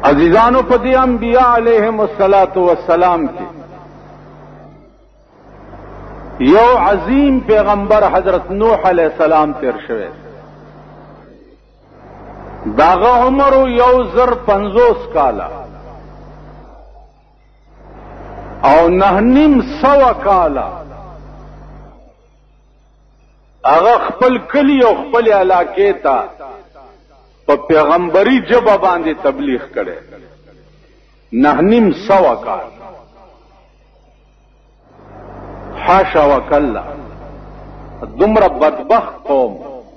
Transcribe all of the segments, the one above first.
عزیزانو پدی انبیاء علیہم السلام کی یو عظیم پیغمبر حضرت نوح علیہ السلام تیر شوه داغه عمر یو زر 50 کالا او 900 کالا هغه خپل کلی او خپل علاقې ته په پیغمبري جبه باندې تبلیغ کړي 900 کال حاشا وکلا دومره بدبخت قوم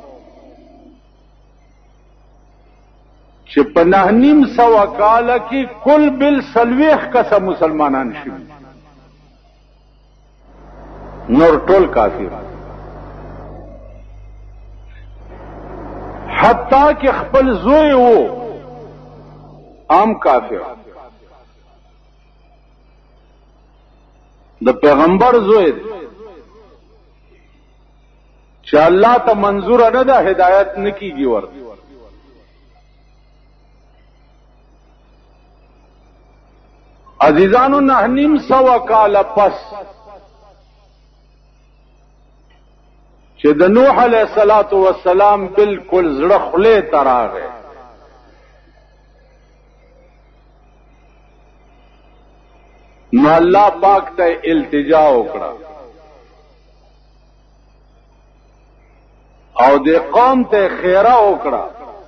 چې په 900 کال کې کل بل سلويخ کسه مسلمانان شوي نور ټول کافر حتی کہ خپل زوی وو عام کافر د پیغمبر زوی چې الله ته منظور نه ده هدایت نکیږي ورته عزیزانو 900 کال پس چې د نوح علیہ السلام بالکل زړه خله تراغه نو الله پاک ته التجا وکړه او د قوم ته خیره وکړه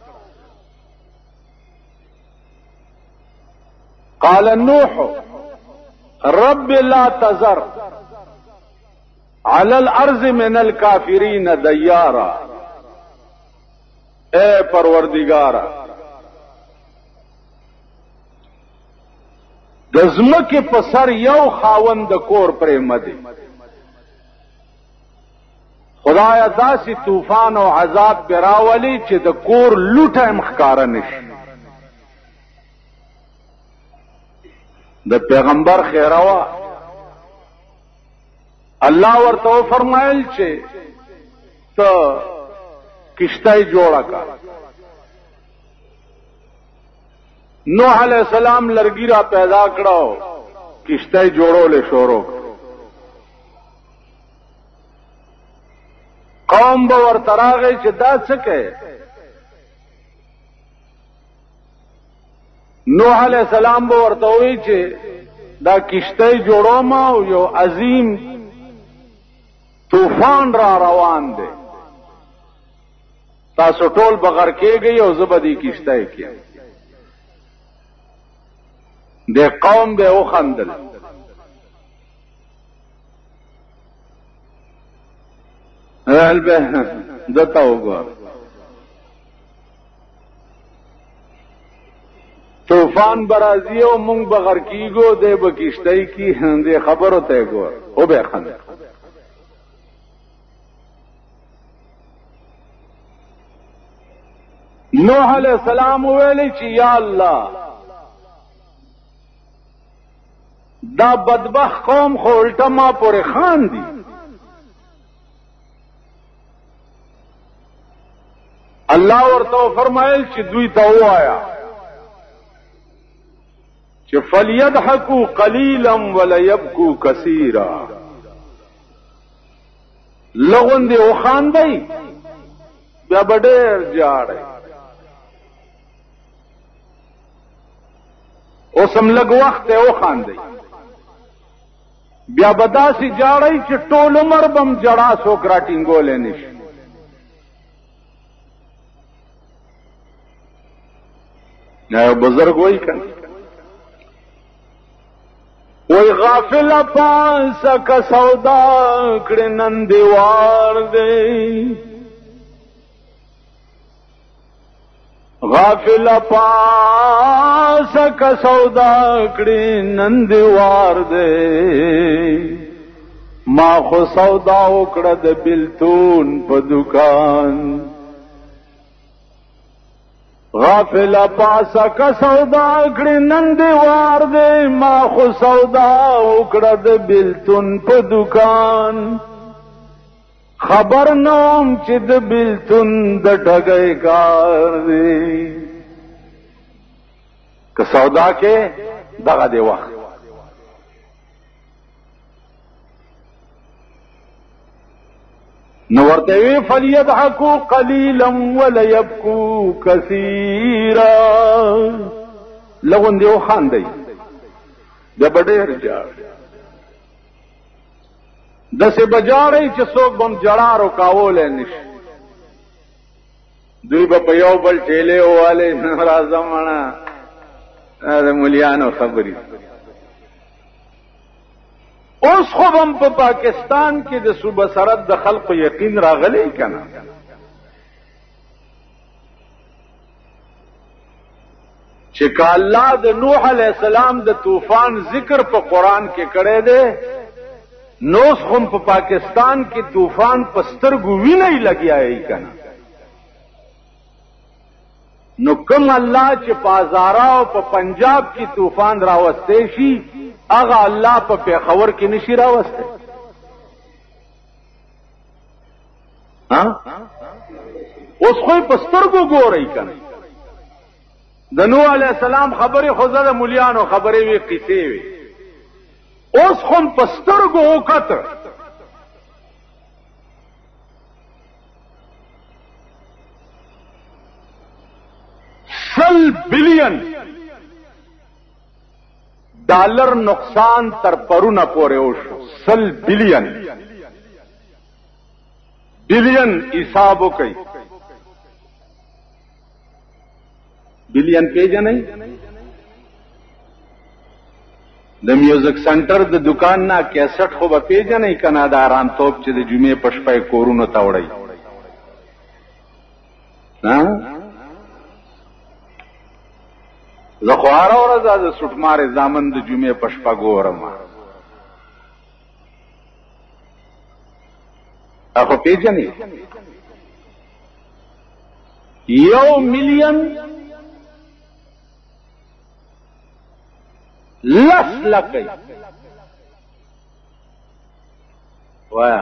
قال نوح رب لا تذر على الارض من الكافرين ديارا اے پروردگارا د زمکه په سر یو خاوند کور پرې مدي خدایا داسې طوفان او عذاب براولي چې د کور لوټه مخکاره نشي د پیغمبر خیروا الله ورته فرمایل چې ته کشته جوړه کا نوح علیہ السلام لرګی را پیدا کړو کشته جوړول شروع قوم به ورته راغی چې دا څه کوي نوح علیہ السلام به ورته وی چې دا کشته جوړوم او یو عظیم طوفان را روان دی تاسو ټول بغیر کېږئ او زبدي کشته کې د قوم به وخندل البه دته وګور طوفان برازي او مونږ بغیر کېږو د بکشته کې د خبرو ته ګور او به خندل نوح علیہ السلام ویلی چې یا الله دا بدبخت قوم خو الټه ما پورې خان دي الله ورته فرمایل چې دوی ته وایا چې فلیضحکوا قلیلا وليبکوا کثیرا لغون دی او خان دی بیا ډېر جاړي اوسم لګ وخت او خاندي بیا بداسي جاړی چې ټول عمر بم جړا سو کراټینګول نشي نه بزرګ وای کړه وای غافل پاس کا سودا کړه نن دیوار دی غافل پاس کا سودا کړي نندوار دے ما خو سودا وکړه د بلتون په دکان غافل پاس کا سودا کړي نندوار دے ما خو سودا وکړه د بلتون په دکان خبر نوم چې د بلتون د ټګي کار دی که سودا کې دغه دی وخت. نو ورته وی فلیضحکوا قلیلا ولیبکوا کثیرا، لغون دی وخاندئ د بډیر جاړ دسې بجاړئ چې څوک بم جړا رکاولی نشي. دوی به په یو بل ټیلې ووالې راځه مړه د مولیانو خبرې. اوس خو هم په پاکستان کې د صوبه سرحد د خلقو یقین راغلی که نه؟ چې که الله د نوح علیہ السلام د طوفان ذکر په قرآن کې کړی دی، نو اوس خو په پاکستان کې طوفان په سترګو وینه یې لګیایي که نه؟ نو کوم الله چې په هزاره او په پنجاب کې طوفان راوستی شي، هغه الله په پیښور کې نشي راوستی؟ اوس خو په سترګو ګورئ که نه؟ د نوح علیہ السلام خبرې خو زه د مولیانو خبرې وې، قصې وې. اوس خو په سترګو وکته. $100 بلین ډالر نقصان تر پرونه پورې وشو. 100 بلین حساب وکړئ. بلین پیژنئ؟ د میوزک سنټر د دکان نه کیسټ خو به پیژنئ که نه؟ د آرامتوب چې د جمعې په شپه یې کورونو ته وړئ. زه خو هره ورځ د سوټمارې زامن د جمعې په شپه ګورم. خو پیژنئ؟ 1 ملین 10 لکۍ وایا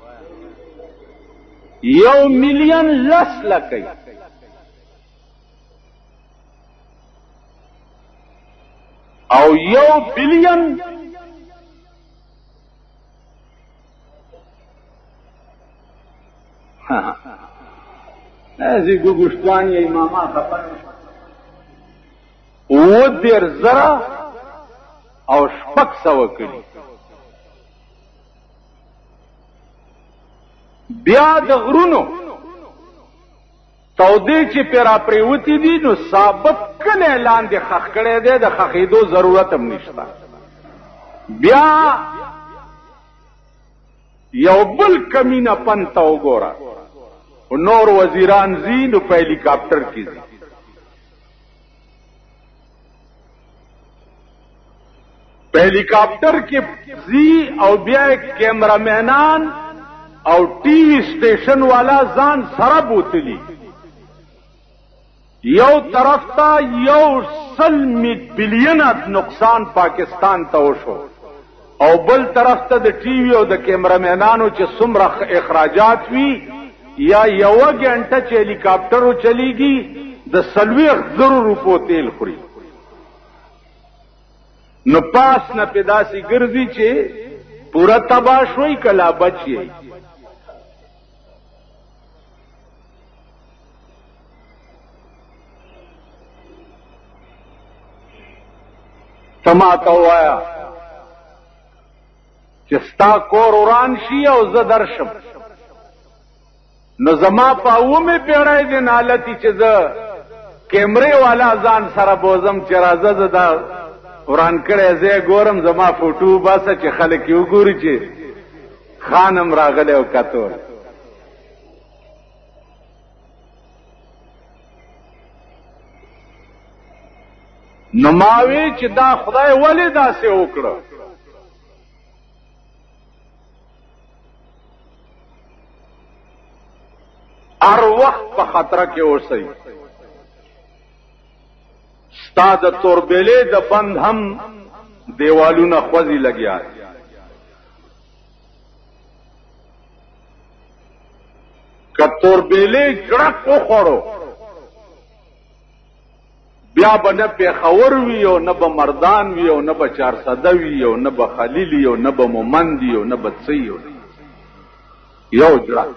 1 ملین 10 لکۍ او 1 بلین ازی گوشتوان یا اماما خفر 10,000 او 600 کړي. بیا د غرونو تودې چې پیرا پریوتی دي، نو ثابت کله لاندې خخ کړي دی، د خخېدو ضرورت هم نشته. بیا یو بل کمینه پنته وګوره، نور وزیران زی نو په هلیکاپټر کې زی. په هلیکاپټر کې زی او بیا کیمرامینان او ټي وي سټیشن والا ځان سره بوتلی. یو طرف ته 100 بلین نقصان پاکستان ته وشو، او بل طرف ته د ټي وي او د کیمرامینانو چې څومره اخراجات وي، یا یو غنټه چې هلیکاپټر چلیږي د 40,000 روپو تیل خوري. نو پاس نه پیداسي ګرځي چې پورا تباہ شوي کلا بچي. سما ته وایا چې ستا کور وران شي او زه درشم، نو زما په 9مې پیړۍ د نالتي چې زه کیمرې والا ځان سره بوزم چې راځه زه دا وران کړی ځای ګورم، زما فوټو باسه چې خلک یې وګوري چې خانم راغلی او کتور. نو ما وی چې دا خدای ولې داسې وکړه؟ هر وخت په خطر کې اوسئ. ستا د توربیلې د بند هم دیوالونه خوځي لګیا. که توربیلې جړک وخوړو بیا به نه پیښور وي او نه به مردان وي او نه به چارسده وي او نه به خلیل وي او نه به مومند وي او نه به څه وي، یو جړک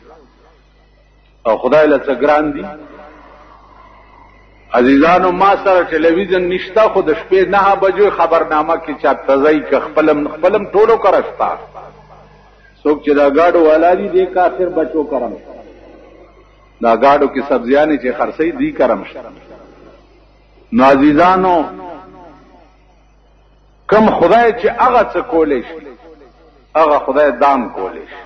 او خدای له څه ګران دي. عزیزانو ما سره ټلویزیون نشته، خو د شپې 9 بجو خبرنامه کې چاپته ځای که خپلم ټولو کرستا څوک چې دا گاډو والا دي دی کافر بچو کرم، دا گاډو کې سبزیانې چې خرڅي دی کرم شته. نو عزیزانو کم خدای چې هغه څه کولی شي هغه خدای دام کولی شي.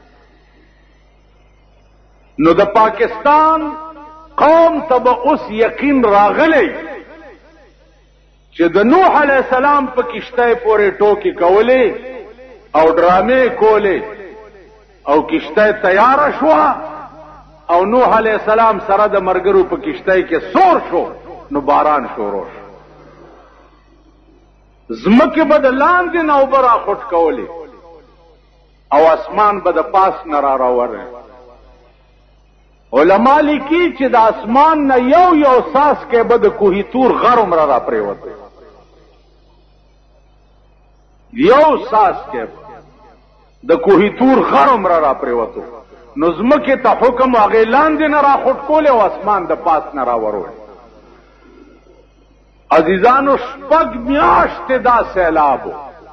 نو د پاکستان قوم ته به اوس یقین راغلی چې د نوح علیه السلام په کشته پورې ټوکې کولې او ډرامې کولې او کشته تیاره شوه او نوح علیه السلام سره د مرګرو په کشته کې سور شو، نو باران شروع شو. زمکه به د لاندې نه اوبه راخوټ کولې او اسمان به د پاس نه راوړی. علما لیکي چې د اسمان نه یو ساس کې به د کوهی تور غر عمره را پریوته، یو ساس کې د کوهی تور غر عمره را پریوته. نو زمکه ته حکم هغه لاندې نه راخوټ کولې او اسمان د پاس نه راوړی. عزیزانو شپږ میاشتې دا سیلاب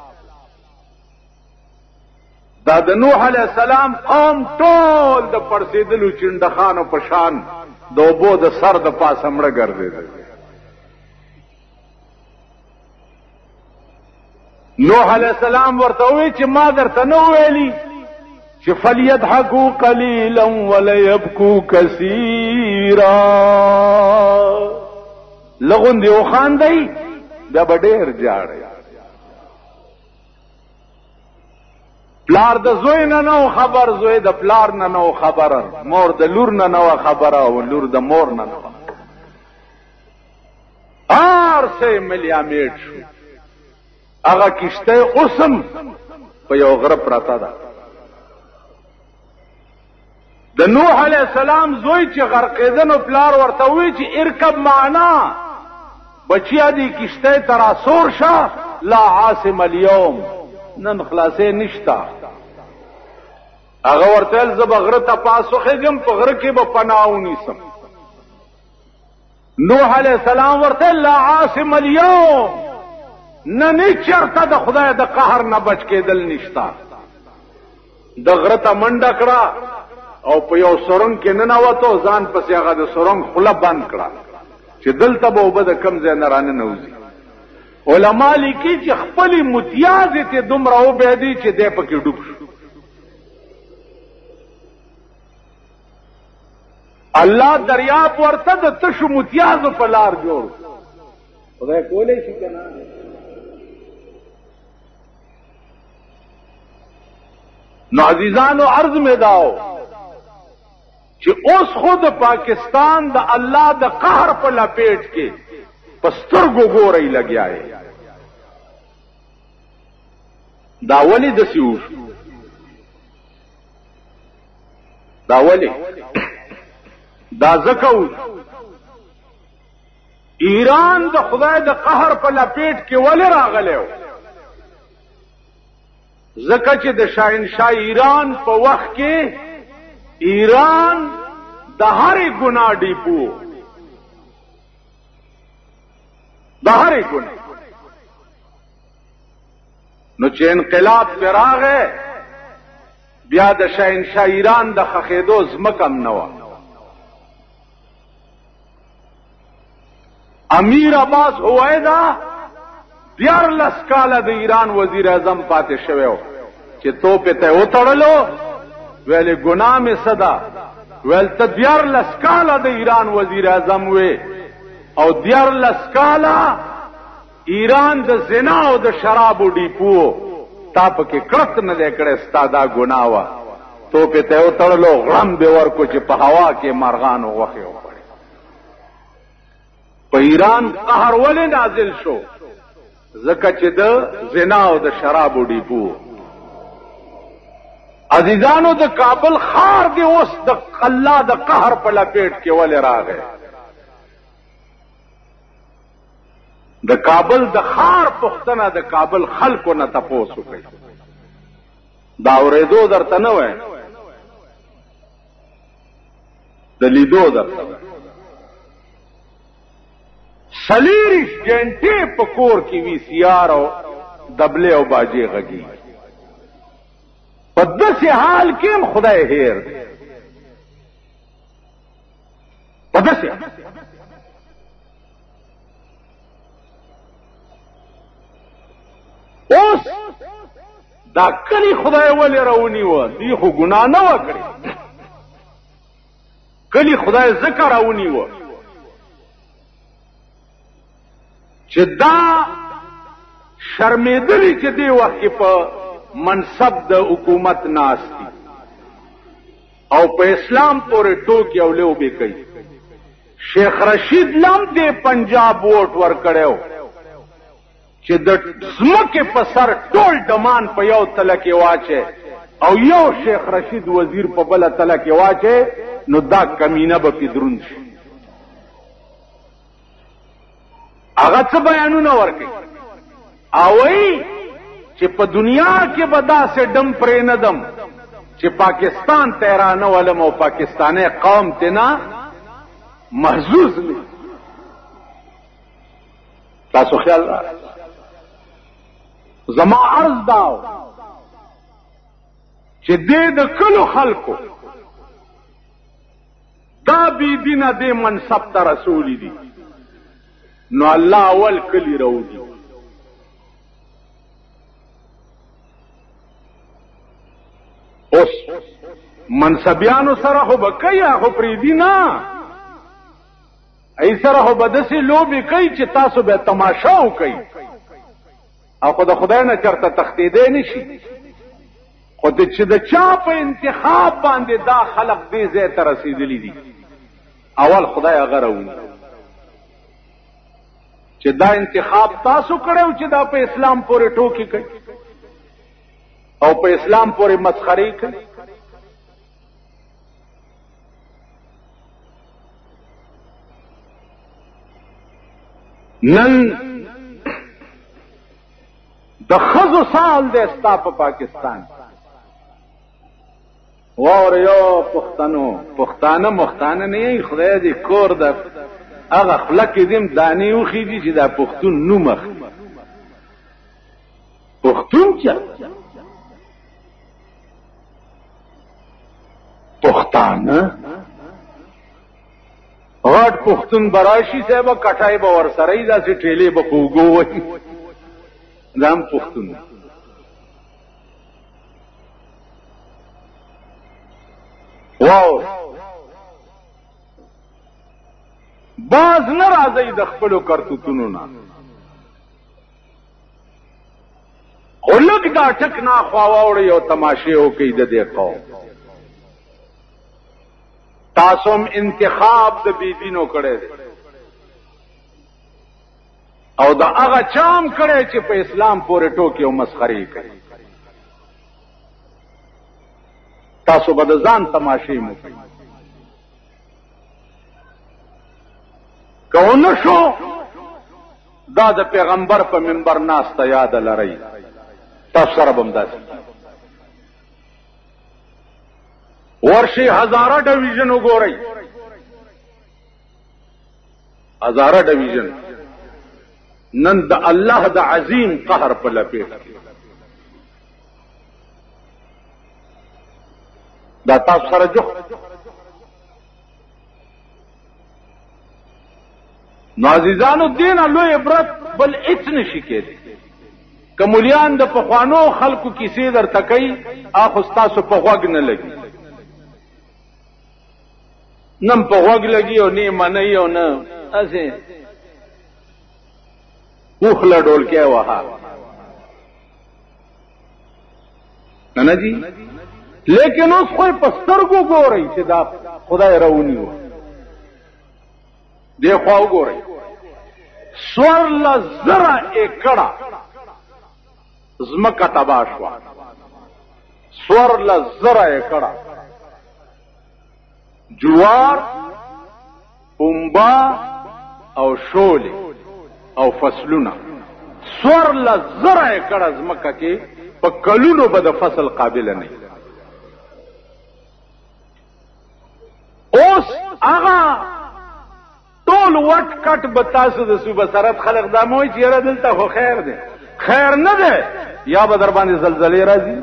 دا د نوح علیه السلام قوم ټول د پړسېدلو چنډخانو په شان د اوبو د سر د پاسه مړه ګرځېدل. نوح علیه السلام ورته وی چې ما درته نه ویلي چې فلیضحکوا قلیلا ولیبکوا کثیرا، لغوندې وخاندئ بیا به ډېر ژاړئ. پلار د زوی نه نو خبر، زوی د پلار نه نو خبر، مور د لور نه نو خبره او لور د مور نه نو. هر څه ملیامیټ شو. هغه کشته اوسم په یو غره پراته ده. د نوح علیه السلام زوی چې غرقېده نو پلار ورته وی چې ارکب معنا، بچیا دی کشته ترا سور شه، لا عاصم اليوم، نن خلاصې نشتا. هغه ورته زه به غره ته پاسخېږم، په غره کې به پناه ونیسم. نوح علیه السلام ورته لا عاصم اليوم، نن چرته د خدای د قهر نه بچ کېدل نشتا. د غره ته منډه کړه او په یو سرنګ کې ننوتو، ځان پسې هغه د سرنګ خوله بند کړه چې دلته به اوبه د کم ځای نه راننوځي. علما لیکي چې خپلې متیازې ته دومره وبهېدی چې دی پکې ډوب شو. الله دریاب ورته د تشو متیازو په لار جوړ. خدای کولی شي که نه؟ نو عزیزانو عرض میں داو چې اوس خود پاکستان د الله د قهر په لپیټ کې پسترګو ګورې لګیا ہے. دا ولی د سیو دا ولی دا زکو ایران د خدای د قهر په لپیټ کې ولی راغلی و؟ زکه چې د شاهنشاه ایران په وخت کې ایران د هرې ګناه ډیپو، د هرې ګناه. نو چې انقلاب پې راغی بیا د شاهنشاه ایران د خښېدو ځمکه هم نه وه. امیر عباس هویدا 14 کاله د ایران وزیر اعظم پاتې شوی و چې توپې ته یې وتړلو، ویلې ګناه مې څه ده؟ ویل ته 14 کاله د ایران وزیر اعظم وې او 14 کاله ایران د زنا او د شرابو ډیپو، تا پکې کړت نه دی کړی، ستا دا ګناه وه. توپې ته یې وتړلو، غړم دې ورکو چې په هوا کې مرغانو غوښې وخوړې. په ایران قهر ولې نازل شو؟ ځکه چې د زنا او د شرابو ډیپو. عزیزانو د کابل خار دی اوس د الله د قهر په لپیټ کې ولې راغی؟ د کابل د ښار پوښتنه د کابل خلکو نه تپوس وکړئ. دا اورېدو درته نه وای، د لیدو درته. 40 غنټې په کور کې وي سی آر او دبلې او باجې غږي. په داسې حال کې هم خدای هیر دی. په داسې اوس دا کلی خدای ولې راونیوه؟ دوی خو ګناه نه وه کړې. کلی خدای ځکه راونیوه چې دا شرمېدلي چې دې وخت کې په منصب د حکومت ناست دي او په اسلام پورې ټوکې او لوبې کوي. شیخ رشید لم دې پنجاب ووټ ورکړی چې د ځمکې په سر ټول ډمان په یو تله کې واچي او یو شیخ رشید وزیر په بله تله کې واچي، نو دا کمینه به پې دروند شي. هغه څه بیانونه ورکوي او وایي چې په دنیا کې به داسې ډم پرې نه دم چې پاکستان ته یې رانه ولم او پاکستانی قوم ته نه محظوظ نه. تاسو خیال را زما عرض داو چې دې د کلو خلکو دا بی دینه دې منصب ته رسولی دي، نو الله اول کلی راوځي. اوس منصبیانو سره خو به کوي، خو پرېږدي نه. ای سره خو به داسې لوبې کوي چې تاسو به تماشا وکئ او خو د خدای نه چېرته تښتېدی نه شي. خو چې د چا په انتخاب باندې دا خلق دې ځای ته رسېدلي دي، اول خدای هغه راونی چې دا انتخاب تاسو کړو چې دا په اسلام پورې ټوکې کوي او په اسلام پورې مسخري کوي. نن د ښځو سال دی ستا په پاکستان. واوره یو پښتانه مختانه نه یې، خدای دې کور د هغه خوله کې دیم دانې وخېږي چې دا پښتون نوم اخلي. پښتون چا؟ پښتانه غټ پښتون براشي صاحبه کټای به ورسره یې داسې ټېلې به په اوږو وهي، دا هم پښتون. واو باز نه راځئ د خپلو کرتوتونو نه، خو لږ دا ټک ناخوا واوړئ او تماشې وکئ د دې قوم. تاسو هم انتخاب د بېدینو کړی دی او د هغه چا هم کړی چې په اسلام پورې ټوکې او مسخرې کوي. تاسو به د ځان تماشې مو کوئ. که ونه شو دا د پیغمبر په منبر ناسته یاده لرئ، تاسو سره به هم داسې ورشي. هزاره ډویژن وګورئ، هزاره ډویژن نن د الله د عظیم قهر په لپیټ کې. دا تاسو سره جو نو عزیزانو دین لوی عبرت بل هیڅ نشي کېدی. که مولیان د پخوانو خلکو کیسې درته کوي اخو ستاسو په غوږ نه لګي، نم په غوږ لګي او نه منئ او نه هسې اوخله ډولکی وها نه جی. لیکن اوس خو په سترګو ګورئ چې دا خدای راونیو. دې خوا وګورئ 16,000 ایکړه ځمکه تباه شوه. 16,000 ایکړه جوار، پنبه او شولې او فصلونه سور لزر ایکڑ ځمکه کې په کلونو به د فصل قابل نه. اوس هغه ټول وټ کټ به تاسو د صوبه سرحد خلق دا موي چې یاره دلته خو خیر دی، خیر نه دی. یا به در باندې زلزلې راځي،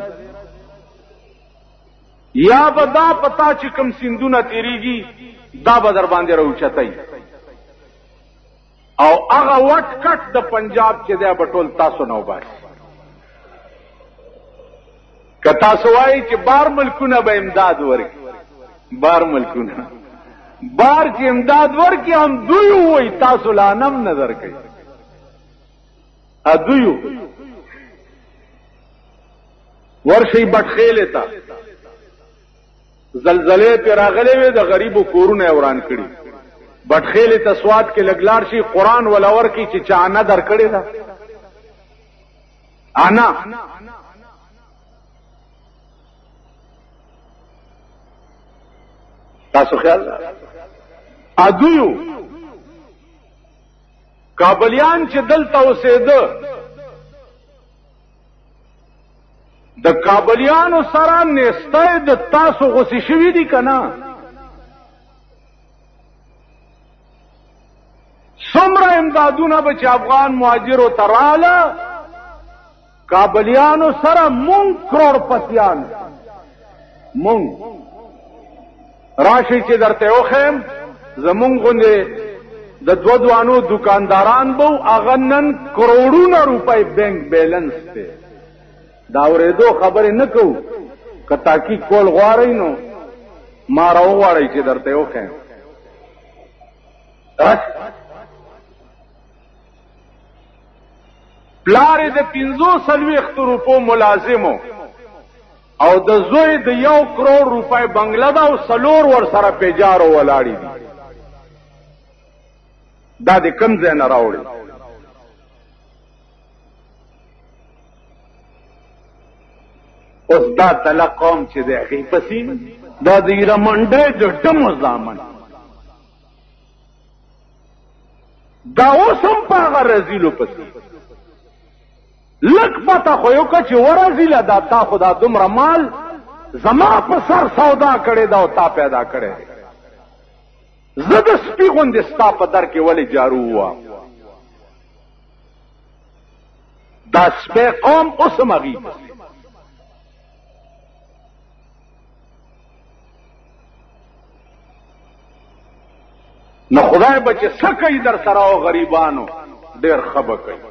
یا به دا پتا چې کوم سیندونه تیریږي دا به در باندې راوچتای، او هغه وټ کټ د پنجاب چې دی به ټول تاسو نه وباسي. که تاسو وایي چې بار ملکونه به امداد ورکړي، بار ملکونه بار چې امداد ورکړي هم دوی وایي تاسو لا نم نظر کوي. دوی ورشي بټخېلې ته زلزلې پې راغلې وې، د غریبو کورونه یې وران کړي. بټخېلې ته سواد کې لګلار شي قرآن ولور کی چې چا نه در کړې ده. انا تاسو خیال ادویو کابلیان چې دلته اوسېده، د کابلیانو سره نسته د تاسو غوسې شوي دي که نه؟ څومره امدادونه به چې افغان مهاجرو ته راله، کابلیانو سره مونږ کروڑپتیان مونږ راشي چې درته وښیم. زمونږ غوندې د دوه دوانو دکانداران به هغه نن کروڑونه روپۍ بینک بیلنس دی. دا اورېدو خبرې نه کوو، که تحقیق کول غواړئ نو ما راوغواړئ چې درته وښیم. پلار د 45 روپو ملازمو او د زوی د 1 کروڑ روپۍ بنگله ده او 4 ور سره پیجارو ولاړې دي. دا د کوم ځای نه راوړي؟ اوس دا تله قوم چې دی هغې پسې دا د ایره منډۍ د ډمو زامن، دا اوس هم په هغه رزیلو پسې لږ پته خو یو که چې ورزیله دا تا خو دا دومره مال زما په سر سودا کړې ده او تا پیدا کړی دی. زه د سپي غوندې ستا په در کې ولې جارو ووهم؟ دا سپی قوم اوس هم هغې پسې. نو خدای به چې څه کوي در سره او غریبانو ډېر ښه به کوي،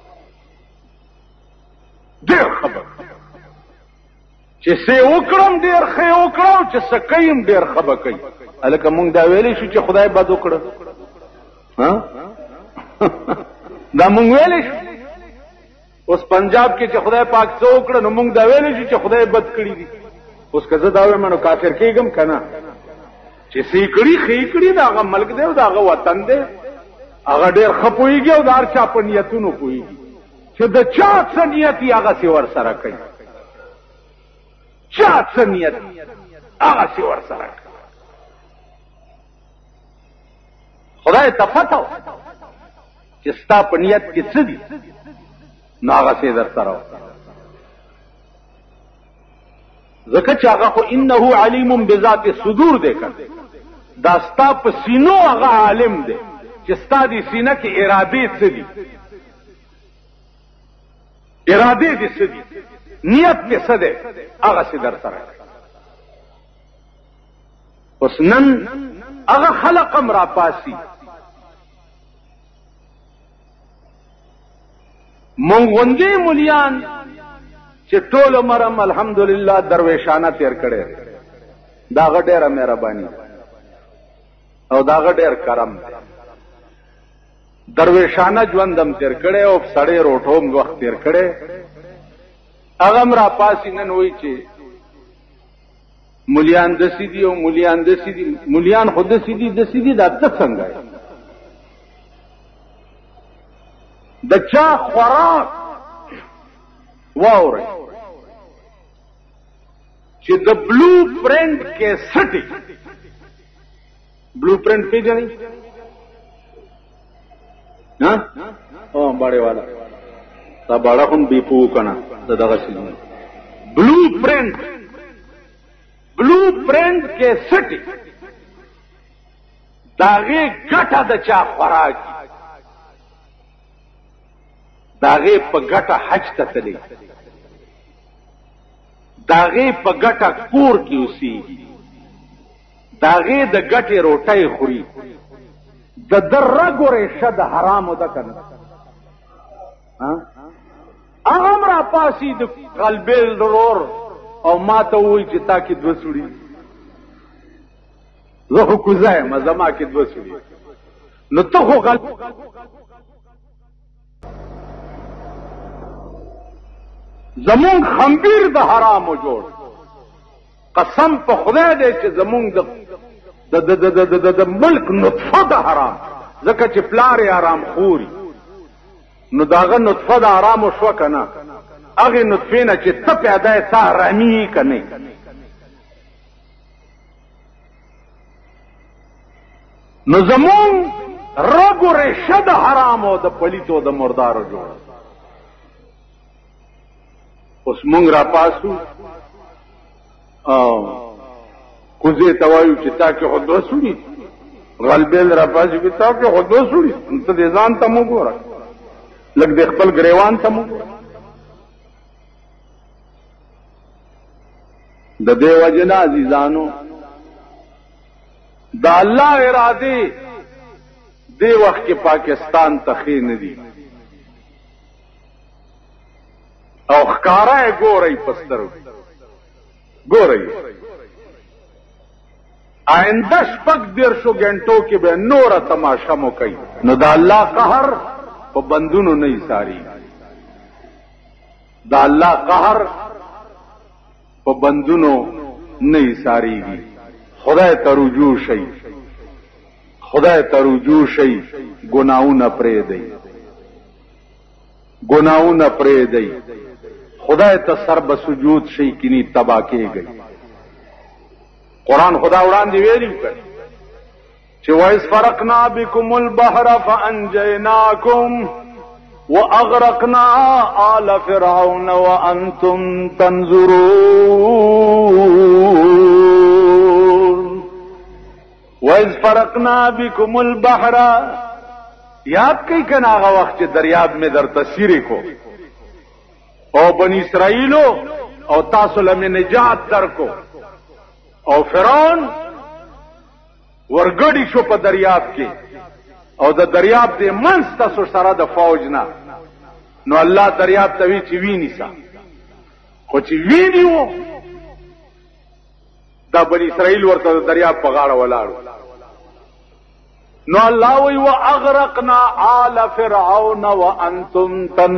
ډېر ښه به کوي. چې څه وکړم ډېر ښه یې وکړه او چې څه کوي هم ډېر ښه به کوي. هلکه مونږ دا ویلی شو چې خدای بد وکړه؟ دا مونږ ویلی شو؟ اوس پنجاب کې چې خدای پاک څه وکړه نو مونږ دا ویلی شو چې خدای بد کړي دي. اوس که زه دا وایم نو کافر کېږم که نه؟ چې څه یې کړي ښه یې کړي، د هغه ملک دی او د هغه وطن دی، هغه ډېر ښه پوهېږي او د هر چا په نیتونو پوهېږي چې د چا څه نیت یې هغسې ورسره کوي، چا څه نیت هغسې ورسره کوي. خدای ته پته و چې ستا په نیت کې څه دي، نو هغسې در سره وکړه. ځکه چې هغه خو انه علیم بذات الصدور دی که دا ستا په سینو هغه عالم دی چې ستا دې سینه کې ارادې څه دي، ارادې دې څه دي، نیت دې څه دی، هغسې در سره. اوس نن هغه خلق هم را پاسي، مونږ غوندې مولیان چې ټول عمر هم الحمدلله درویشانه تیر کړی دی، دا هغه ډېره مهرباني او دا هغه ډېر کرم دی. درویشانه ژوند هم تیر کړی او سړی روټو هم وخت تیر کړی. هغه هم را پاسي نن وایي چې مولیان داسې دي او مولیان داسې دي. مولیان خو داسې دي داسې دي، دا ته څنګه یې؟ د چا خوراک واورئ چې د بلو پرنټ کیسټ، بلو پرنټ پیژنئ؟ باڑے والا دا باڑا هم بی پو کنا دا دغه سیزونه بلو پرنٹ کے سٹی داغه ګټه د چا خوراکي داغه په ګټه حج ته تللی داغه په ګټه کور کې اوسېږي داغه د ګټې روټۍ خوري د درګو ریشه د حرامو ده کنه هغه را پاسي د قلبل ضرور او ما ته وایي چې تا کې دوه سړي زه خو کوزه یم زما کې دوه سړي نو ته خو زمون خمبیر د حرامو جوړ قسم په خدای دی چې زمون د ملک نطفه د حرام ځکه چې پلار حرام خوري نو داغه نطفه د حرامو شو کنه هغه نطفه نه چې ته پیدا یې تا رمی کنه نو زمون رګو ریشه د حرامو د پلیتو د مردارو جوړ اوس مونږ را پاسو کوزه توایو چې تا کې خود وسوړي غلبل را پاسو کې تا کې خود وسوړي ته دې ځان ته مو ګوره لګ دې خپل غریوان ته مو د دې وجنا عزیزانو دا الله اراده دې وخت کې پاکستان ته خې نه دي او خکارا ګورئ پستر ګورئ آئنده شپږ دیرشو غنټو کې به نوره تماشا مو کوي نو دا الله قهر په بندونو نه ایساري دا الله قهر په بندونو نه ایساریږي خدای ته رجوع شي خدای ته رجوع شي ګناونه پرېږدئ ګناونه پرېږدئ خدای ته سر به سجود شي کینی تبا کېږي قرآن خدا وړاندې ویلي چې وَإِذْ فَرَقْنَا بِكُمُ الْبَحْرَ فَأَنْجَيْنَاكُمْ وَأَغْرَقْنَا آلَ فِرْعَوْنَ وَأَنْتُمْ تَنْظُرُونَ وَإِذْ فَرَقْنَا بِكُمُ الْبَحْرَ یاد کئی کنا آغا وقت چه دریاب میں در تصیری کو او بنی اسرائیلو او تاسو لمی نجات در کو او فرعون ورګړی شو په دریاب کې او د دریاب دې منځ تاسو سره د فوج نه نو الله دریاب ته وی چې ویني سا خو چې ویني وو دا بنی اسرائیل ورته د دریاب په غاړه ولاړو نو الله وی واغرقنا آل فرعون وانتم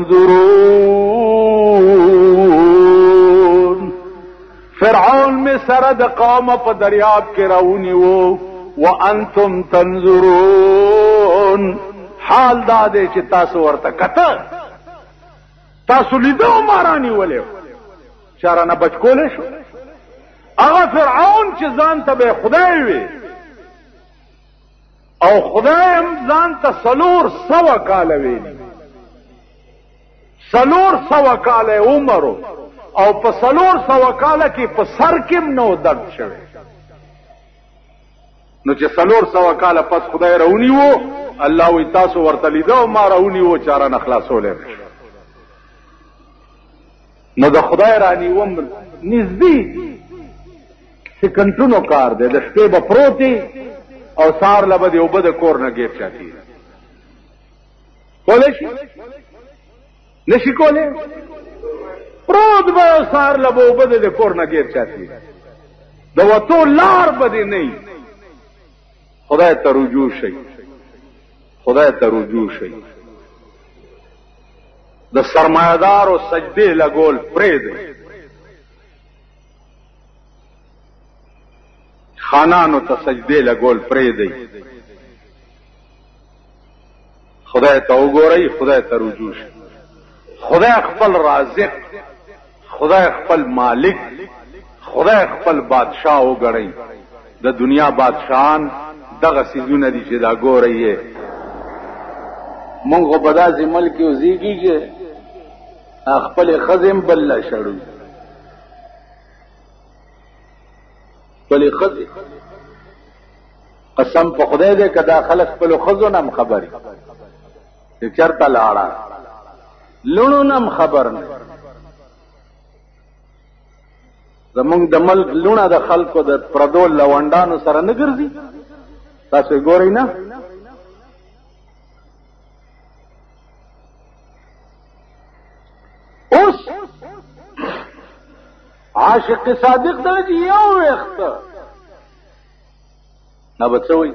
تنظرون فرعون میں سرد قوم په دریاب کې راونی وو وانتم تنظرون حال دا دې چې تاسو ورته کته تاسو لیدو مارانی ولې چارانه بچ کولې شو هغه فرعون چې ځان ته به خدای وي او خدای هم ځان ته 400 کال ویلي 400 کال عمر او په 400 کال کې په سر کې نو درد شوی نو چې 400 کال پس خدای راونی وو الله وی تاسو ورته لیدو ما راونی وو چاره نخلاصولې نو د خدای رانی وم نږدې سکندونو کار دی د شپې به پروتي او سار لبه دی وبد کور نه گیټ چاتی کولې شي نشي کولې پروت به سار لبه وبد د کور نه گیټ چاتی د وته لار بده نه خدای ته رجوع شي خدای ته رجوع شي د سرمایدار او سجده لګول پرې دی خانانو ته سجده لګول پرې دی خدای ته وګورئ خدای ته رجوع شي خدای خپل رازق خدای خپل مالک خدای خپل بادشاہ وګڼئ د دنیا بادشاہان دغه سيزونه دي چې دا ګورئ مونږ په داسې ملک کې اوسېږي چې خپل خزم بل شړو خپل خزم قسم په خدای دې کدا خلک خپل خزو نم خبري چې چرته لاړه لونو نم خبر نه زمونږ د ملک لونه د خلکو د پردو لونډانو سره نه ګرځي تاسو ګورئ نه اوس عاشق صادق دغه یو وخت نه بچوي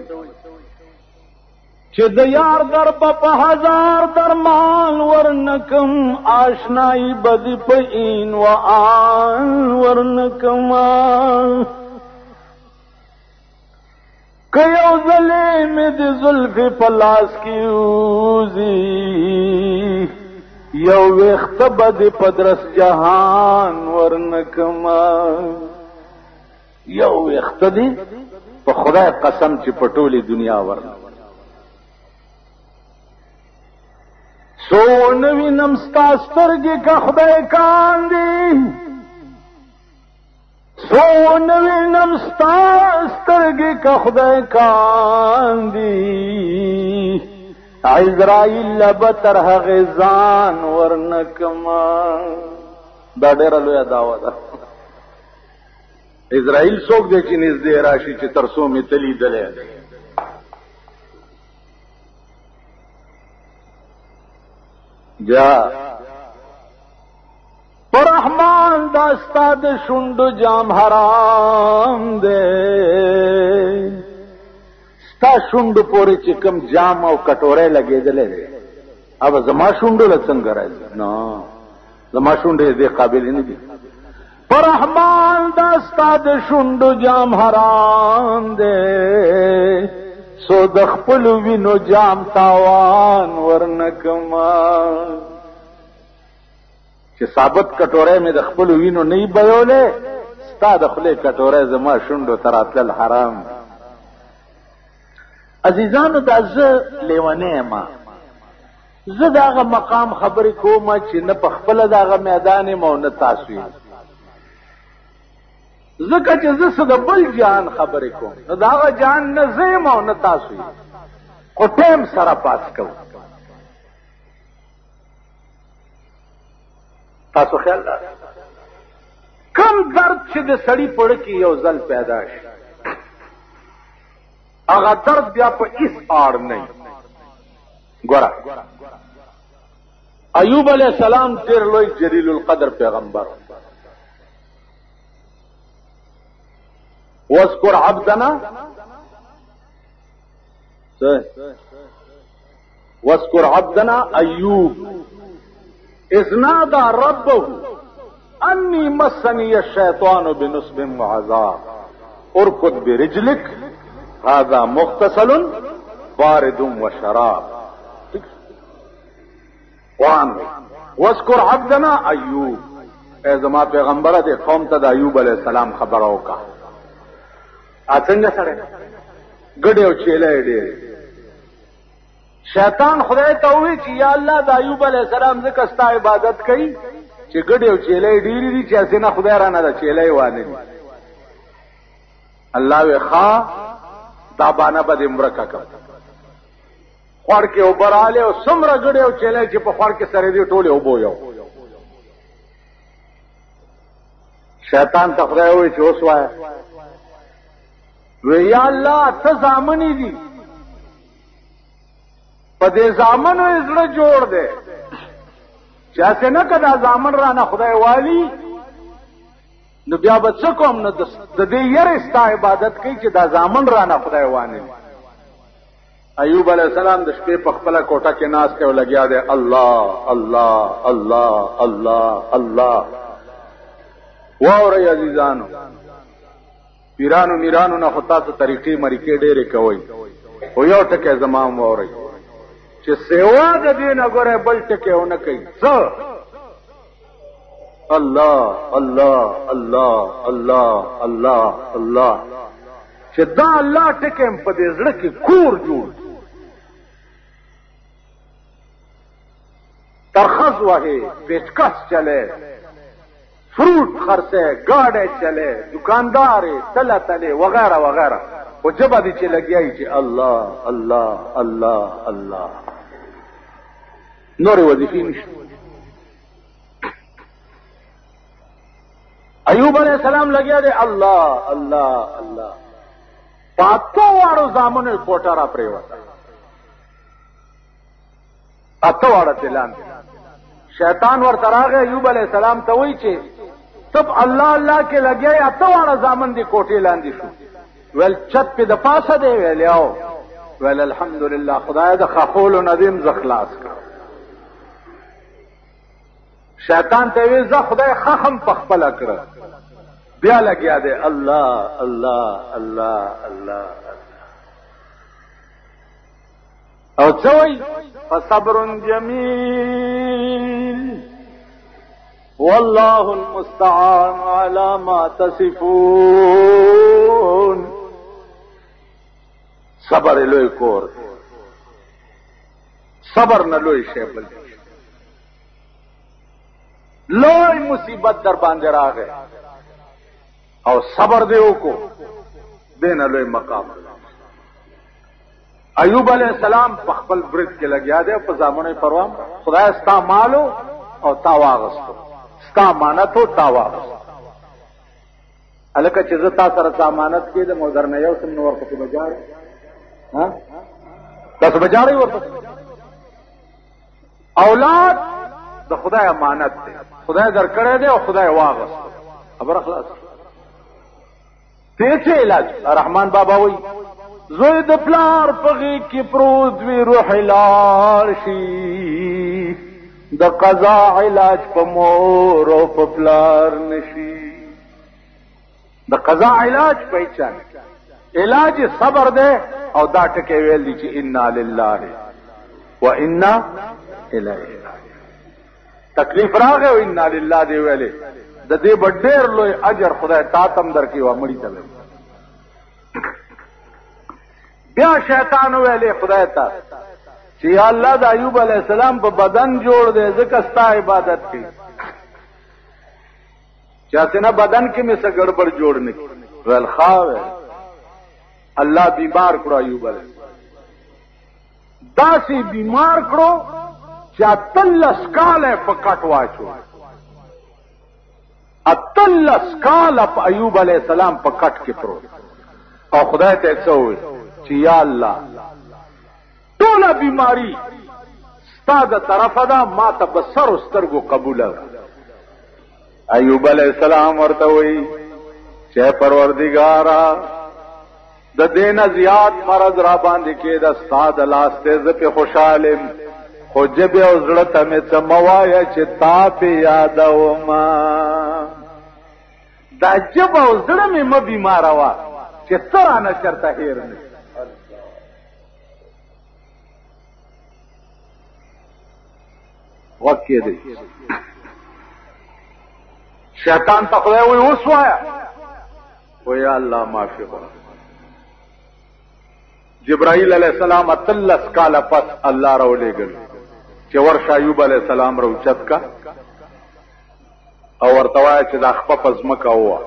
چې د یار در په هزار درمان ورنکم آشنایی بدی په این و آن ورنکم که یو ځلې مې د زلفې په لاس کې وځي یو وخت بدی په درس جهان ورنکم یو وخت دی په خدای قسم چې په ټولې دنیا ورنکم سو نوینم ستا سترګې که خدای کاندي سو نوینم ستا سترګې که خدای کاندي عزرائیل به تر هغې ځان ورنکما دا ډېره لویه دعوه ده عزرائیل څوک دی چې نږدې راشي چې تر څو مې ته لیدلی جا پرحمان دا ستا د شونډو جام حرام دے ستا شونډو پورې چې کوم جام او کټوره لګېدلې دی اب زما شونډو له څنګه راځي نه زما شونډې دې قابل نه دي پرحمان دا ستا د شونډو جام حرام دے سو د خپل وینو جام تاوان ورنکما چې ثابت کټوره مې د خپل وینو نه بیولې ستا د خپل کټوره زما شونډو تراتل حرام عزیزانو دا زه لیونه ما زه داغه مقام خبرې کوم چې نه په خپل داغه میدان مو نه تاسو زکه چې زه څه د بل جان خبرې کوم نو داغه جان نه زم او نه تاسو خو ټیم سره پاس کوم تاسو خیال کم درد چې د سړی پړ کې یو ځل پیدا شي هغه درد بیا په هیڅ اړ نه ګوره ایوب علیہ السلام ډېر لوی جلیل القدر پیغمبر واذكر عبدنا واذكر عبدنا أيوب إذ نادى ربه أني مسني الشيطان بنصب وعذاب اركض برجلك هذا مغتسل بارد وشراب واذكر عبدنا أيوب اے زما پیغمبره دې قوم ته د ایوب علیہ السلام خبر اوکا څنګه سره ګډه او چیلې ډېر شیطان خدای ته وی چې یا الله د ایوب علیہ السلام ځکه ستا عبادت کوي چې ګډه او چیلې ډېری دي چې اسنه خدای را نه د چیلې وانه دي الله وی ښا دا باندې بده مرکه کړ خور کې وبراله او سمره ګډه او چیلې چې په خور کې سره دی ټوله وبو یو شیطان ته خدای وی چې اوس وای وی یا الله ته زامنی دي په دې زامنو زړه جوړ دے چې څنګه کدا زامن را نه خدای والی نو بیا به څه کوم نو د دې یره ستا عبادت کوي چې دا زامن را نه خدای وانه ایوب علیہ السلام د شپې په خپل کوټه کې ناس ته لګیا دی الله الله الله الله الله واوري عزیزانو پیرانو میرانو نه خطا ته طریقې مریکې ډېرې کوي او یو ټکه زمام واوري چې سیوا د دین وګوره بل ټکه ونه کوي څه الله الله الله الله الله الله چې دا الله ټکه په دې زړه کې کور جوړ ترخص وہے پیچکس چلے فروٹ خرڅه گاڑی چلے دکاندار تله تله وغیرہ وغیرہ او جبا دی چې لګیای چې الله الله الله الله نور وظیفې نشته. ایوب علیہ السلام لگیا دے اللہ اللہ اللہ پاتو واړو زامنو کوټه را پریوتا اتو واړه تلان شیطان ورته راغی ایوب علیہ السلام ته وی چې تب الله الله کې لګیا اتو واړه زامن دی کوټه لاندې شو ول چت په د پاسه دی ویلیاو ول الحمدلله خدای د خخول ندیم زخلاص کړ. شیطان ته وی زه خدای خخم پخپل کړ بیا لګیا دی الله الله الله الله او څوی فصبر جمیل والله المستعان على ما تصفون. صبر لوی کور صبر نه لوی شی بل لوی مصیبت در باندې راغی او صبر دیو کو دین لوی مقام. ایوب علیہ السلام په خپل برید کې لګیا دی په زامنو پروام خدای ستا مالو او تا واغستو ستا امانت او تا واغستو الکه چې زه تا سره امانت کې د مودر نه یو سم نور په بجار ها تاسو بجاري ورته اولاد د خدای امانت دی خدای درکړی دی او خدای واغستو خبر خلاص. پیچه علاج رحمان بابا وی زوی د پلار پغی کی پروت وی روح لار شي د قضا علاج په مور او په پلار نشي. د قضا علاج پہچان علاج صبر دے او دا ټکي ویل دي چې انا لله و انا الیه تکلیف راغی او انا لله دی ویلې د دې ډېر لوی اجر خدای تا تم درکې و مړی ته. بیا شیطان ویلې خدای ته چې یا الله د ایوب علیہ السلام په بدن جوړ دے ځکه ستا عبادت کی چاته نه بدن کې مې څه ګړبړ جوړ نه کی ول خاوه الله بیمار کړو ایوب علیہ السلام داسې بیمار کړو چې اتلس کاله په کټ واچو اتلس کاله په ایوب علیہ السلام په کټ کې پرو او خدای ته څه وی چې یا الله ټوله بیماری ستا د طرفه ده ما ته په سر و سترګو قبوله ده. ایوب علیہ السلام ورته وی چې پروردګارا د دینه زیات مرض را باندې کې د ستا د لاس ته زه په خوشاله خو جبه او زړه ته مې څه موایا چې تا په یادوما دا جبه او زړه مې م بیماره وا چې ترانه چرته هیر نه وکې دی. شیطان ته خدای وی اوس وایا و یا الله معافي وکړه. جبرائیل علیہ السلام اتلس کاله پس الله راولېږل چې ورشه ایوب علیہ السلام راوچت کا او ورته وایي چې دا خپه په ځمکه ووه.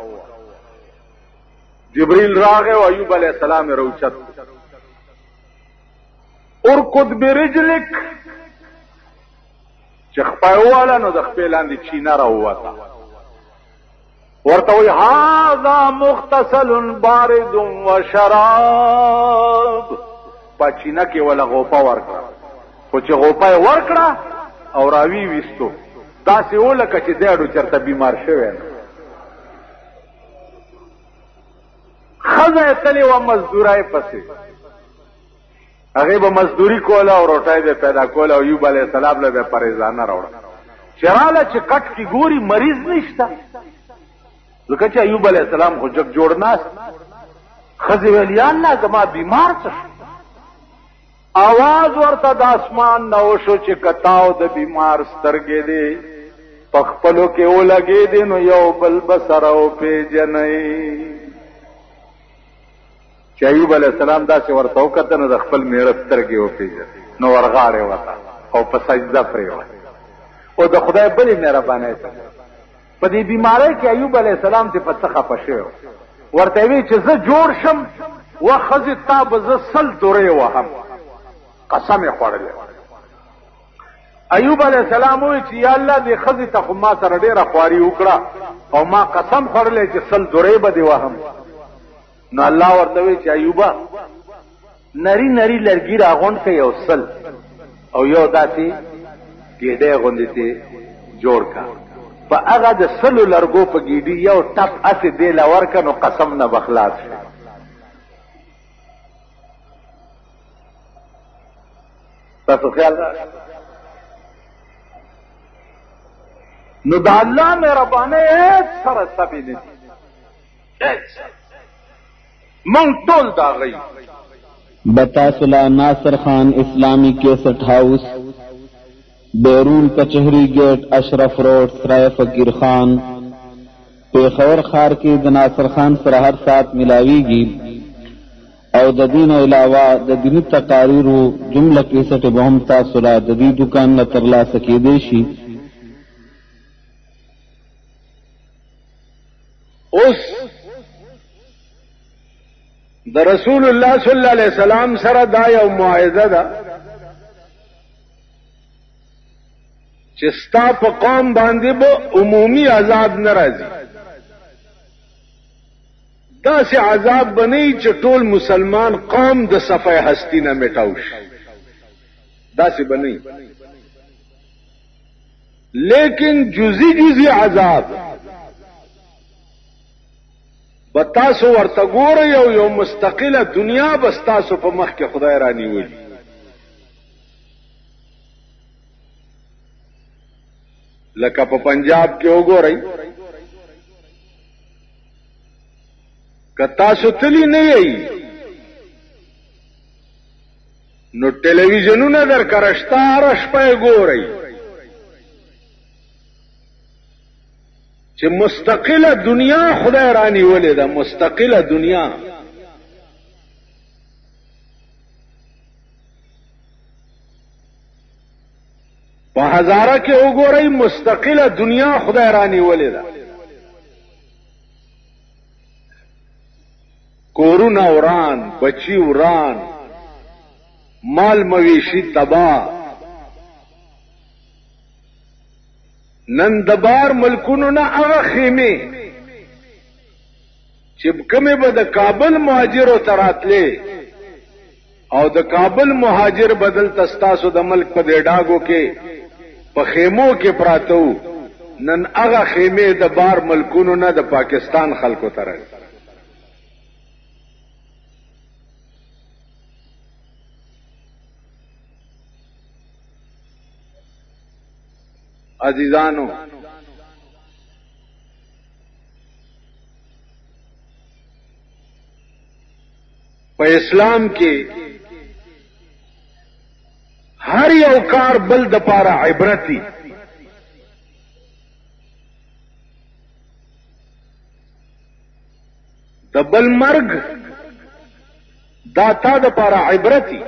جبرائیل راغی او ایوب علیہ السلام راوچت ارکض برجلک چې خپه واله نو د خپې لاندې چینه راووته ورته وی هذا مغتسل بارد وشراب پچینه کې ولا غوپا ورکړه خو چې غوپا ورکړه او راوی وستو داسې ولکه چې دیړو چرته بیمار شوی خزه تلی و مزدورای پسې هغه به مزدوری کوله او روټای به پیدا کوله او ایوب علیہ السلام له پریزانه راوړه چراله چې کټ کی ګوري مریض نشته ځکه چې ایوب علیہ السلام خو جگ جوړ ناس خزه ویل یا الله زما بیمار څه आवाज ورته د اسمان نو شو چې کتاو د بیمار سترګې دي پخپلو کې ولګې دي نو یو بل بصر او پیجنې چې ایوب علیہ السلام داسې ورته وکړه نو د خپل میړه سترګې او پیجن نو ورغاړې وته او په سجده پرې وته او د خدای بلې مهربانۍ ته په دې بیماری کې ایوب علیه السلام ته په څه خفه شوی ورته وی چې زه جوړ شم و ښځې تا به زه 100 دورې وهم قسم یې خوړلی ایوب علیه السلام وی چې یا الله دې ښځې ته خو ما سره ډېره خواري وکړه او ما قسم خوړلی چې 100 دورې به دې وهم نو الله ورته وی چې ایوبه نری نری لرګي راغونډ کړه یو 100 او یو داسې ګیډۍ غوندې ته جوړ کا په هغه د 100 لرګو په ګیډۍ یو ټپ اسې دی لا ورکه نو قسم نه بخلاص شي تاسو خیال نو د الله مهرباني هیڅ سره سبي نه هیڅ مونږ ټول دا غي بتاسلا ناصر خان اسلامی کیسٹ ہاؤس بیرون کچہری گیٹ اشرف روڈ سرائے فقیر خان پیښور خار کې د ناصر خان سره هر سات ملاویږي او د دین علاوه د دینی تقاریرو جمله کیسټ به هم تاسو لا د دې دکان نه ترلاسه کېدی شي اوس د رسول الله صلی الله علیه وسلم سره دا یو موعظه ده چې ستا په قوم باندې به عمومي عذاب نه راځي داسې عذاب بنئ چې ټول مسلمان قوم د صفحه هستی نه مټاو شي داسې بنئ لیکن جزئی جزئی عذاب بتاسو ورته ګورئ او یو مستقله دنیا بس تاسو په مخ کې خدای را نیولي لکه په پنجاب کې وګورئ که تاسو تلی نه یئ نو ټلویزیونونه در کرشته هره شپه ګورئ چې مستقله دنیا خدای را نیولې ده مستقله دنیا په هزاره کې وګورئ مستقله دنیا خدای را نیولې ده کورونه وران بچی وران مال مویشی تباہ نن د بار ملکونو نه هغه خیمه چې کومه به د کابل مهاجرو تراتلې او د کابل مهاجر بدل تستاسو د ملک په ډاګو کې په خیمو کې پراتو نن هغه خیمه د بار ملکونو نه د پاکستان خلکو ترل عزیزانو په اسلام کې هر یو کار بل د پاره عبرت دی د بل مرګ دا تا د پاره عبرت دی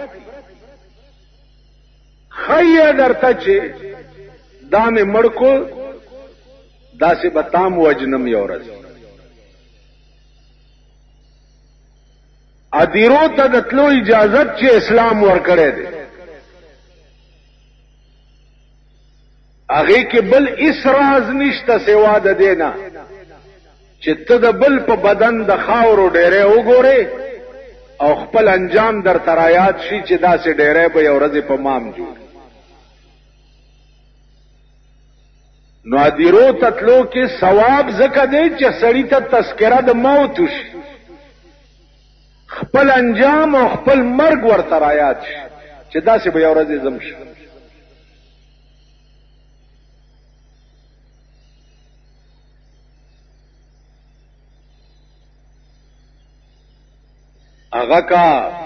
خیر درته چې دا مې مړکو داسې بتام وجنم یو ورځ ادیرو ته د تلو اجازت چې اسلام ورکړی دی هغې کې بل هیڅ راز نشته سوا د دې نه چې ته د بل په بدن د خاورو ډیری وګورې او خپل انجام در ترایات شي چې داسې ډیری به یو ورځې په مام جوړ نو ادیرو تتلو کې ثواب زکه دی چې سړی ته تذکره د موت وشي خپل انجام او خپل مرګ ورته رایاد شي چې داسې به یو ورځ زم شي هغه کا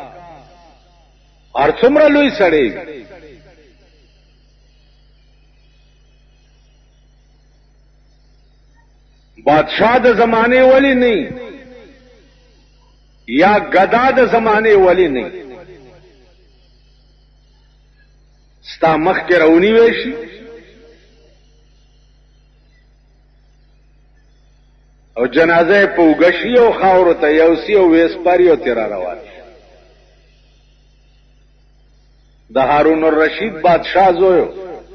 هر څومره لوی سړی بادشاہ د زمانے ولی نہیں یا گدا د زمانے ولی نہیں ستا مخ کې رونی ویشي او جنازه په وګشي او خاور ته یوسی او ویسپاری او تیر روان د هارون الرشید بادشاہ زویو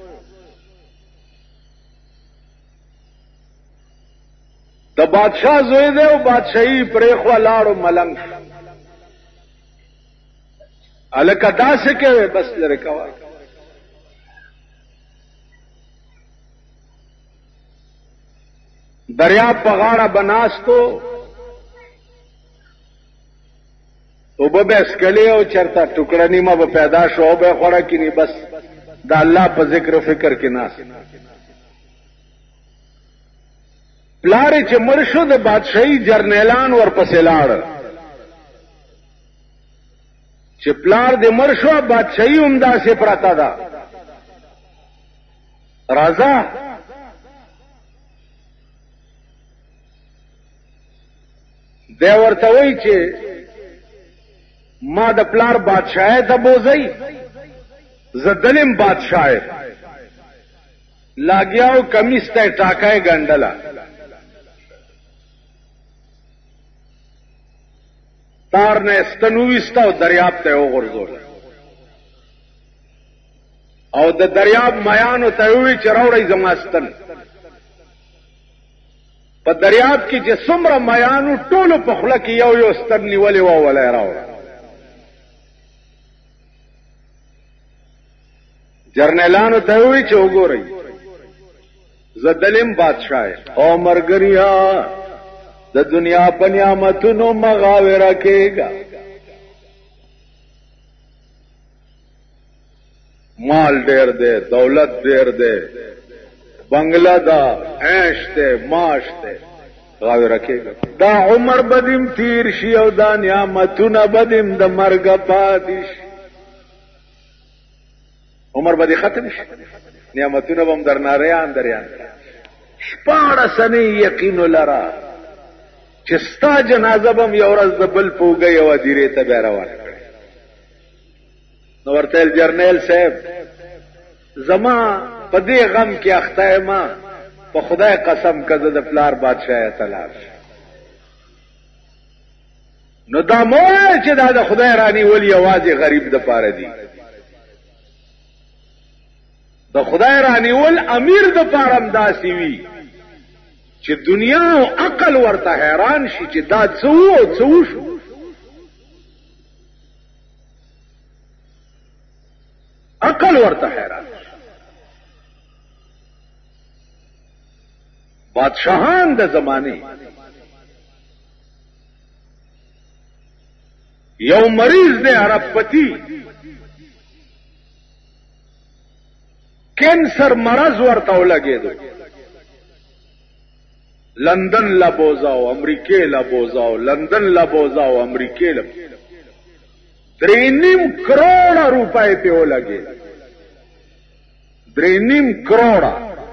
د بادشاہ زوی دی او بادشاہي پرې خو لاړو ملنګ الکه داسې کوي بس لري کوا دریاب په غاړه بناستو او به اسکلی او چرته ټوکړه نیمه به پیدا شو به خوړه کینی بس د الله په ذکر او فکر کې ناس پلار چې مرشد د بادشاہي جرنیلان ورپسې لاړ چې پلار دې مرشو بادشاہي عمدا سے پراته ده راځه دی ورته وایي چې ما د پلار بادشاہ ته بوزي زدلم بادشاہ لاګیاو کمیس ته ټاکای ګندلا تار نه استنويستا او دریاب ته وغورځول او د دریاب میانو ته وی چې راوړی زماستن په دریاب کې چې څومره میانو ټولو په خله کې یو یو ستن نیولې و ولای راوړ جرنیلانو ته وی چې وګورئ زدلم بادشاہ او مرګریا د دنیا په نعمتونو مغاوره کېږي مال ډېر دی دولت ډېر دی بنگلا دا عیش ته معاش ته غاوره کېږي دا عمر بدیم تیر شي او دا نعمتونه بدیم د مرګ پاتې شي عمر بدی ختم شي نعمتونه بم در ناریان دریان شپاړه سنې یقین لرا چې ستا جنازه بم یو ورځ د بل پوګي او دیره ته به روان کړي نو ورته جرنیل صاحب زما په دې غم کې اخته ما په خدای قسم کزه د پلار بادشاہ تلاش نو دا مو چې دا د خدای رانی ولی आवाज غریب د پاره دی د خدای رانی ول امیر د پاره امداسي وی چې دنیا او عقل ورته حیران شي چې دا څو شو عقل ورته حیران بادشاہان د زمانه یو مریض دی عرب پتی کینسر مرض ورته ولګېدو لندن لا بوزاو امریکې لا بوزاو لندن لا بوزاو امریکې لا 3.5 کروڑ روپے په ولګې 3.5 کروڑ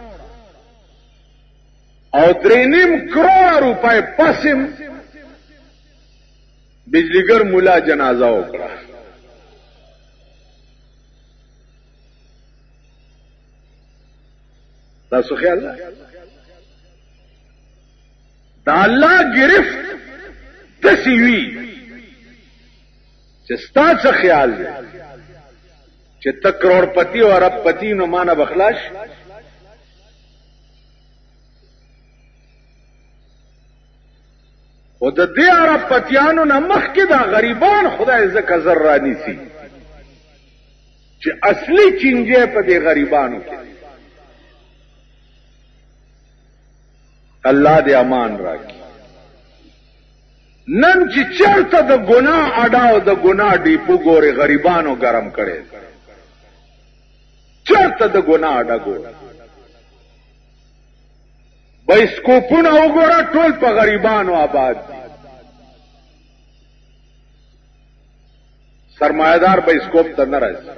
او 3.5 کروڑ روپے پسم بجلیګر مولا جنازه وکړه تاسو خیال دا الله گرفت دسی وی چې ستاسو خیال دی چې ته کروڑپتی او اربپتی نو معنا بخلاش او د دې اربپتیانو نه مخکې دا غریبان خدای زکه زر نیسی چې اصلي چینجه په دې غریبانو کې الله دې امان راکړي نن چې چرته د ګناه اډاو د ګناه ډیپو ګوري غریبانو ګرم کړي چرته د ګناه اډا ګوري بایسکوپونه وګوره ټول په غریبانو آباد دي سرمایدار بایسکوپ ته نه راځي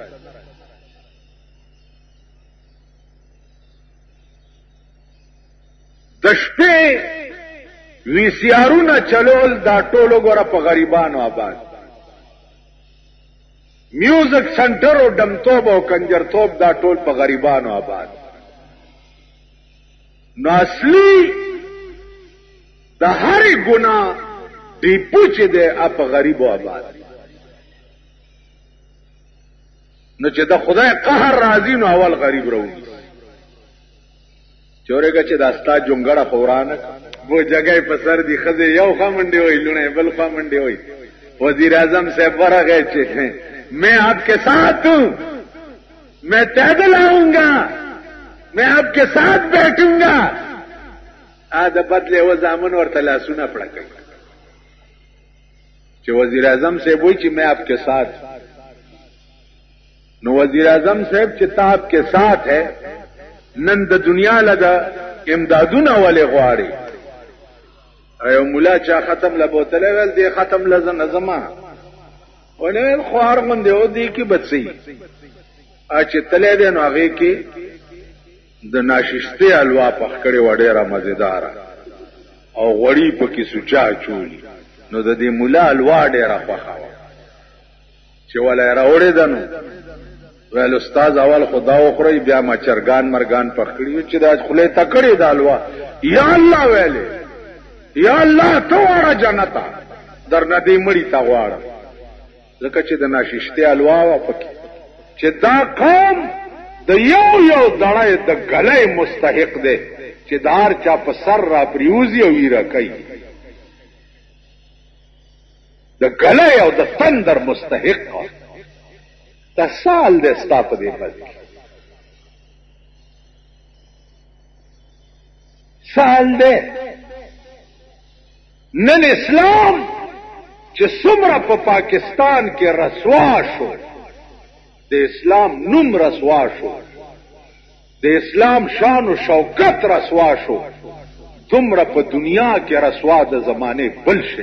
د شپې وی سی آرونه چلول دا ټولو ګوره په غریبانو آباد میوزک سنټر او ډمتوب او کنجرتوب دا ټول په غریبانو آباد نو اصلي د هرې ګناه ټیپو چې دی په غریب او آباد نو چې د خدای قهر راځي نو اول غریب راوځي چورېګه چې دا ستا جونګړه خورانه وہ جگہ پر سر دی خزے یو خواہ منڈی ہوئی لونے بل خواہ منڈی ہوئی وزیر اعظم سے برا گئے چیخیں میں آپ کے ساتھ ہوں میں پیدل آؤں گا میں آپ کے ساتھ بیٹھوں گا آدھا بدلے وہ زامن اور تلاسونا پڑا گئی کہ وزیر اعظم سے وہی کہ میں آپ کے ساتھ نو وزیر اعظم صاحب چتا آپ کے ساتھ ہے نند دنیا لگا امدادونا والے غواری ایو مولا چا ختم لبوتلے ویل دی ختم لزن زما ونیل خوار غندے او دی کی بچی اچ تلے دے نو هغه کی د ناششته الوا پخکړې وډېره مزیدار او غړی پکې سوچا چولی نو د دې مولا الوا ډېره خوخاوه چې ولای راوړې دنو ویل استاد اول خدا خوري بیا ما چرګان مرغان پخکړې چې د خله تکړې د الوا یا الله ویلې یا الله تو را جنتا در ندی مړی تا غواړه لکه چې د ناششته الوا و پکې چې دا قوم د یو دړای د غلې مستحق دی چې دار چا په سر را پریوزي او ویرا کوي د غلې او د تندر مستحق دا سال د ستاپ دی بس سال دی نن اسلام چې څومره په پاکستان کې رسوا شو د اسلام نوم رسوا شو د اسلام شان او شوکت رسوا شو دومره په دنیا کې رسوا د زمانه بل شي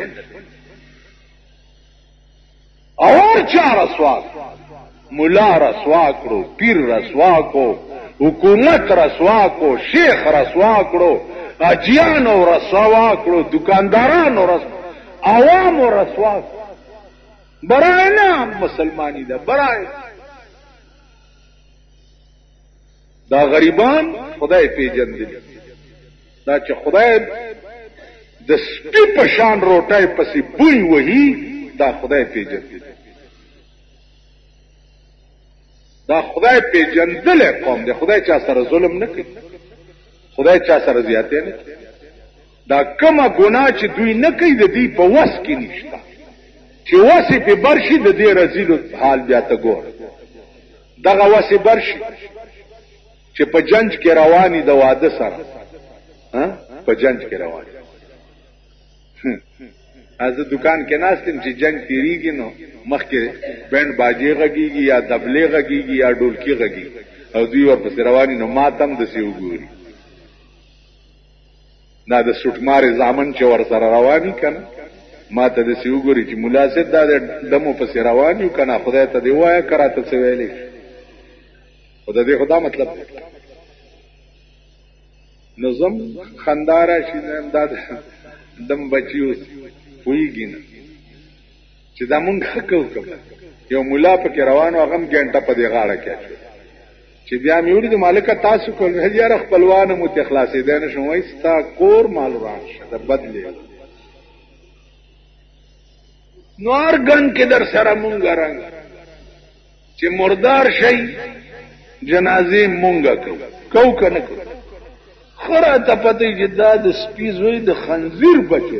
اور چا رسوا مولا رسوا کړو پیر رسوا کو حکومت رسوا کو شیخ رسوا کړو اجیانو رسوا کړو دکاندارانو رسوا عوامو رسوا برای نه مسلمانی ده برای دا غریبان خدای پیژندل دا چې خدای د سپي په شان روټای پسې بوی وهي دا خدای پیژندل دا خدای پیژندل قوم دی خدای چا سره ظلم نه کوي خدای چا سره زیاتې نه دا کومه ګناه چې دوی نه کوي د دې په وس کې نشته چې وس په برشي د دې رزيلو حال بیا ته ګور دغه وس برشي چې په جنج کې رواني د واده سره په جنج کې رواني از دکان کې ناستم چې جنگ تیریږي نو مخکې بند باجی غږیږي یا دبلې غږیږي یا ډولکی غږیږي او دوی ورپسې رواني نو ماتم د سی وګوري دا د سټمار زامن چې ور سره رواني کنه ماته د سی وګوري چې مناسب دا دمو پسې رواني کنه خدای ته دی وایا کراته څه ویلې خدای دې خدا مطلب نظم خندارا شي امداد دم بچیو ویږي نه چې دا مونږ حق وکړو یو مولا په روانو هغه غنټه په دی غاړه کې چې بیا مې وړي د مالک تاسو کول هدیار خپلوان مو ته خلاصې ده نه شوي ستا کور مال راشه د بدلې نور ګن کې در سره مونږ رنګ چې مردار شي جنازې مونږ کو کنه خره ته پته چې دا د سپیزوي د خنزیر بچي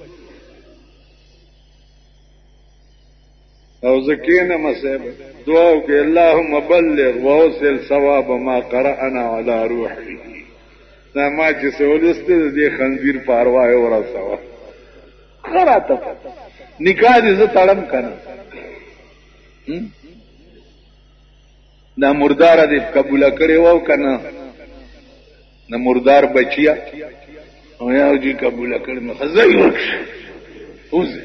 او زکینه مصیب دعا وکي اللهم بلغ واوصل ثواب ما قرأنا على روحي دا ما چې سولسته دې خنزیر پاروا او رسوا خراته نکاح دې زه تړم کنه دا مردار دې قبول کړي وو کنه نه مردار بچیا او یا جی قبول کړي مې خزای ورکش اوس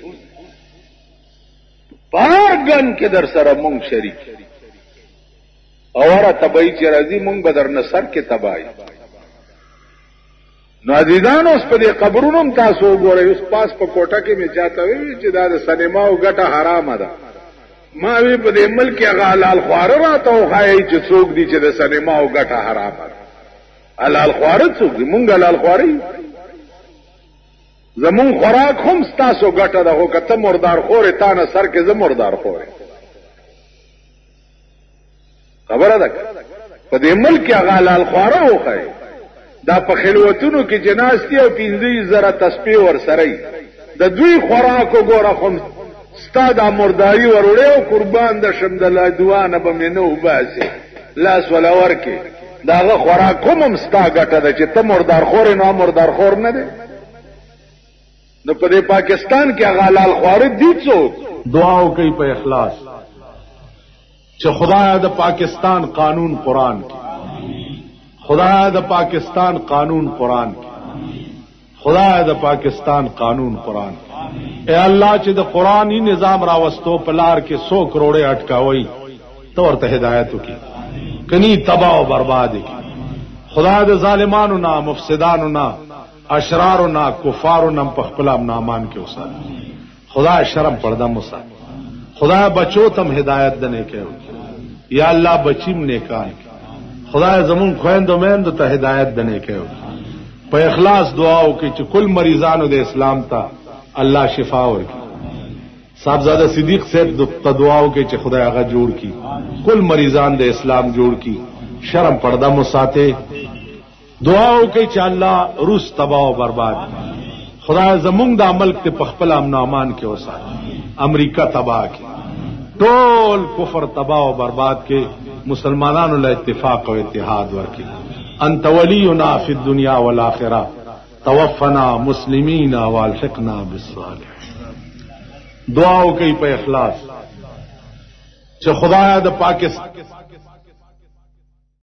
پاګن کې در سره مونږ شریک اوره تبعی چې راځي مونږ به در نصر کې تبعی نو عزیزان اوس په دې قبرونو تاسو وګورئ اوس پاس په کوټه کې مې چاته وی چې دا د سینما او ګټه حرام ده ما وی په دې ملک هغه حلال خوار راته وخایي چې څوک دي چې د سینما او ګټه حرام ده حلال خوار څوک دي مونږ حلال خواري زمون خوراک هم ستاسو ګټه ده، خو که ته مردار خورې تا نه سر کې زه مردار خورې. خبره ده په دې ملک هغه حلال خواره وښیي. دا په خلوتونو کې چې ناستي او 15,000 تسبیح ورسره وي، د دوی خوراک وګوره خو ستا دا مرداري وروړی او قربان د شم د دعا نه به مې نه وباسې لاس ولا ورکې. د هغه خوراک هم ستا ګټه ده چې ته مردار خورې نو مردار خور نه دی. نو په دې پاکستان کې هغه حلال خواره دي څوک دعا وکړي په اخلاص چې خدایا د پاکستان قانون قرآن کې، خدایا د پاکستان قانون قرآن کې، خدایا د پاکستان قانون قرآن کې. اے الله چې د قرآنی نظام راوستو په لار کې 100 کروڑے اٹکاوي تو ورته هدایت وکړي، کني تباہ او برباد کړي. خدای د ظالمانو نه، مفسدانو نه، اشرارو نه، کفارو نه په خپل امنامان کې اوسه. خدای شرم پرده موسی، خدای بچو تم هدایت دنه کوي. یا الله بچیم نیکان، خدای زمون خويندو مېندو ته هدایت دنه کوي. په اخلاص دعا وکړي چې کل مریضانو د اسلام ته الله شفا ورکړي. صاحبزاده صدیق صاحب ته دعا وکړي چې خدای هغه جوړ کړي، کل مریضان د اسلام جوړ کړي، شرم پرده مو ساته. دعا وکړي چې الله روس تباہ او برباد، خدای زمونږ د ملک ته په خپل امن او امان کې وساتي، امریکا تباہ کړي، ټول کفر تباہ او برباد کې، مسلمانانو له اتفاق او اتحاد ورکړي. انت ولينا في الدنيا والآخرة توفنا مسلمين والحقنا بالصالحين. دعا وکړي په اخلاص چې خدایا د پاکستان